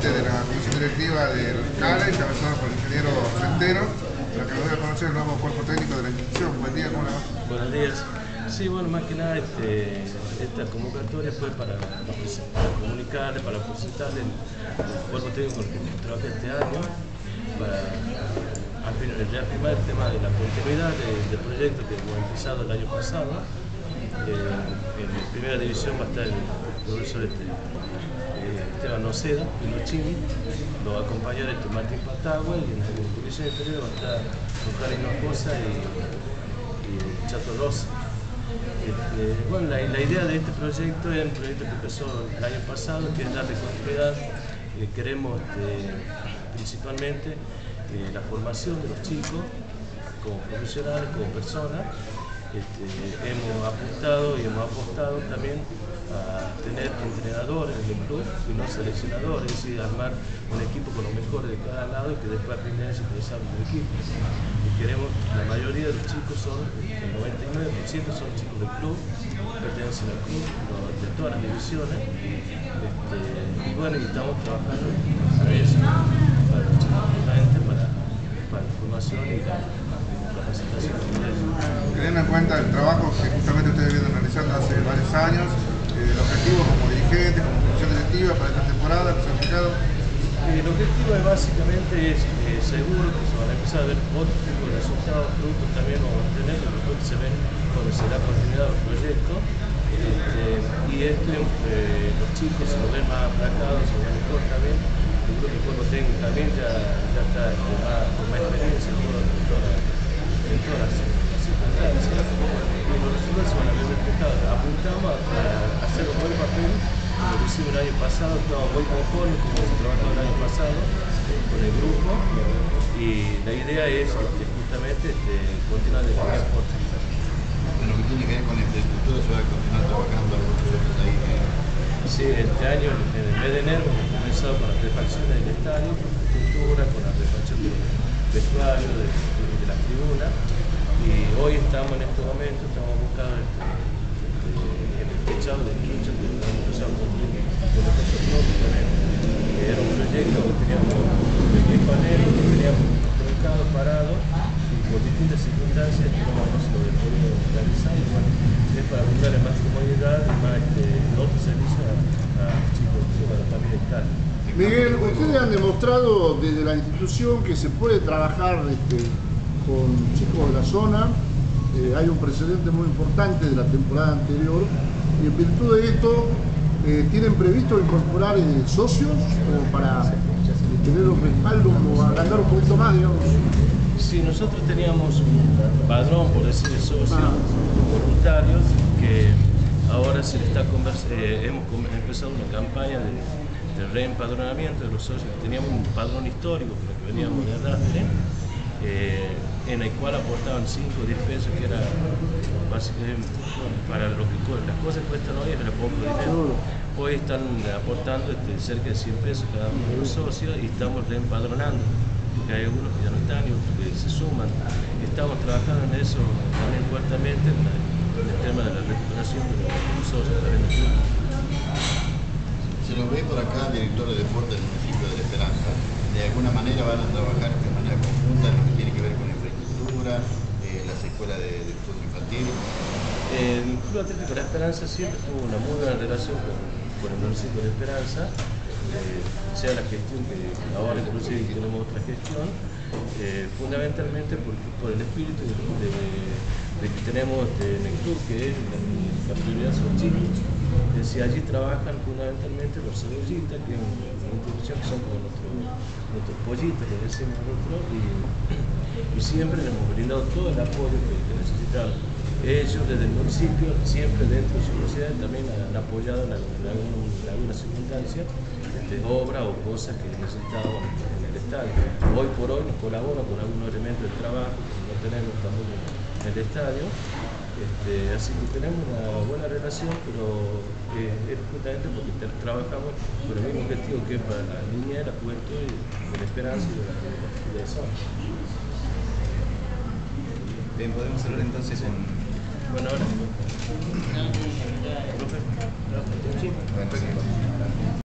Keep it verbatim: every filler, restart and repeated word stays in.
integrante de la comisión directiva del CALA, encabezado por el ingeniero Centeno, para que nos dé a conocer el nuevo cuerpo técnico de la institución. Buen día, ¿cómo le va? Buenos días. Sí, bueno, más que nada este, esta convocatoria fue para, para comunicarle, para presentarle el, el cuerpo técnico con el que trabajé este año, para reafirmar el tema de la continuidad de, del proyecto que hemos empezado el año pasado. Eh, en primera división va a estar el profesor este, eh, Esteban Noceda, Pinochini, lo va a acompañar este Martín Patagua, y en la división inferior va a estar Oscar Hinojosa y, y Chato Rosa. Este, bueno, la, la idea de este proyecto es un proyecto que empezó el año pasado, que es darle continuidad. Eh, queremos este, principalmente eh, la formación de los chicos como profesionales, como personas. Este, hemos apuntado y hemos apostado también a tener entrenadores en el club y no seleccionadores, es decir, armar un equipo con los mejores de cada lado y que después a fin de año se desarrolle el equipo. Y queremos, la mayoría de los chicos son, el noventa y nueve por ciento son chicos del club, pertenecen al club, de todas las divisiones, este, y bueno, y estamos trabajando para eso, para los chicos, para, para la formación y la capacitación. Teniendo en cuenta el trabajo que justamente ustedes vienen realizando hace varios años, eh, el objetivo como dirigentes, como comisión directiva para esta temporada, que se ha fijado. El objetivo es básicamente es eh, seguro que se van a empezar a ver otros tipos de resultados, productos también vamos a tener, que después se ven cuando se da continuidad al proyecto. Este, y este, eh, los chicos se lo ven más aplacados, se lo ven mejor también. El grupo cuando tenga también ya, ya está más, con más experiencia en todas, en todas, en todas las circunstancias. Y los resultados se van a ver reflejados. Apuntamos a, a hacer un buen papel. Lo que hicimos el año pasado, estamos muy conformes como se trabajó el año pasado con el grupo, y la idea es este, justamente este, continuar de la misma forma. Bueno, lo que tiene que ver con la infraestructura, se va a continuar trabajando algunos proyectos ahí. Sí, este año, en el mes de enero, hemos comenzado con las refacciones del estadio, con la estructura, con la refacción del vestuario, de, de la tribuna, y hoy estamos en este momento, estamos buscando este, este, en el techado de quincho, que empezamos con nosotros propios también. Era un proyecto que teníamos de diez paneles, que teníamos truncado, parado, y por distintas circunstancias no se lo hemos podido realizar, y bueno, es para buscarle más comodidad y más este, otros servicios a, a los chicos, a la familia de Cali. Miguel, ustedes han demostrado desde la institución que se puede trabajar este, con chicos de la zona. Eh, hay un precedente muy importante de la temporada anterior, y en virtud de esto eh, ¿tienen previsto incorporar eh, socios como para eh, tener un respaldo o agrandar un poquito más, digamos? Sí, nosotros teníamos un padrón, por decir, de socios ah. voluntarios, que ahora se le está eh, hemos empezado una campaña de, de reempadronamiento de los socios. Teníamos un padrón histórico, pero que veníamos de arrastre, eh, en el cual aportaban cinco o diez pesos, que era básicamente para lo que las cosas cuestan hoy, era poco dinero. Hoy están aportando este, cerca de cien pesos cada uno de los socios, y estamos reempadronando, porque hay algunos que ya no están y otros que se suman. Estamos trabajando en eso también fuertemente, en, la, en el tema de la recuperación de los socios también del club. Se lo ve por acá, director de deporte del municipio de La Esperanza. De alguna manera van a trabajar de manera conjunta en lo que tiene que ver con la infraestructura, eh, las escuelas de, de fútbol infantil. El Club Atlético La Esperanza siempre tuvo una muy buena relación con, con el municipio de La Esperanza, eh, sea la gestión que ahora inclusive tenemos otra gestión, eh, fundamentalmente por, por el espíritu de, de, de que tenemos este, en el club, que es la, la prioridad son los chicos. Es decir, allí trabajan fundamentalmente los cebollitas, que es una institución que son como nuestros, nuestros pollitos, que decimos nosotros, y, y siempre les hemos brindado todo el apoyo que, que necesitaban. Ellos desde el municipio, siempre dentro de su sociedad, también han apoyado en, en, algún, en alguna circunstancia de obra o cosas que necesitábamos en el estadio. Hoy por hoy nos colaboran con algunos elementos de trabajo que no tenemos tampoco en el estadio. Este, así que tenemos una buena relación, pero eh, es justamente porque trabajamos por el mismo objetivo, que es para la niñez, la juventud y la esperanza y la, de la zona. Bien, podemos hablar entonces en... Bueno, ahora. Profe,